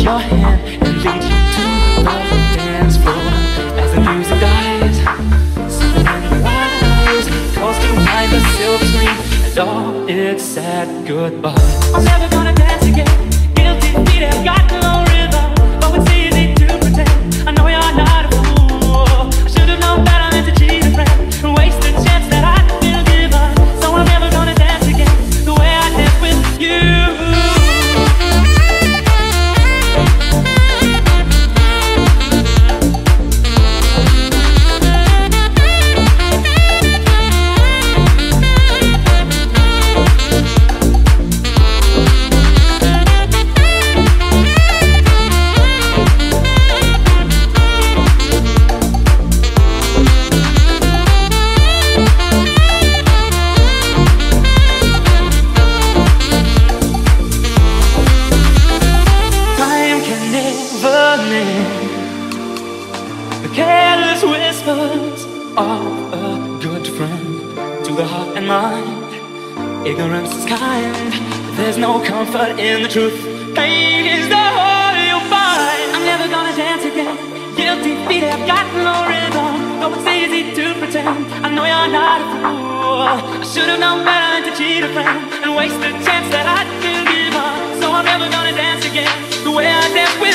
your hand and lead you to the dance floor. As the music dies, something in your eyes calls to mind the silver screen and all its sad goodbye. I'm never gonna dance again. Guilty feet have got no rhythm, but it's easy to pretend. I know you're not a fool. I should have known better than to cheat a friend and waste the chance that I still give her. So I'm never gonna dance again the way I did with you. The careless whispers of a good friend to the heart and mind. Ignorance is kind, but there's no comfort in the truth. Pain is the whole you'll find. I'm never gonna dance again. Guilty feet have got no rhythm, though it's easy to pretend. I know you're not a fool. I should have known better than to cheat a friend and waste the chance that I didn't give her. So I'm never gonna dance again the way I danced with